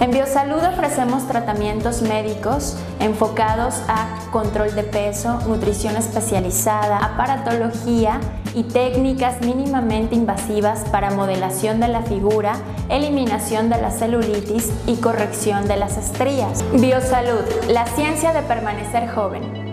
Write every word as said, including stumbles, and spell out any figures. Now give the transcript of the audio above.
En Biosalud ofrecemos tratamientos médicos enfocados a control de peso, nutrición especializada, aparatología y técnicas mínimamente invasivas para modelación de la figura, eliminación de la celulitis y corrección de las estrías. Biosalud, la ciencia de permanecer joven.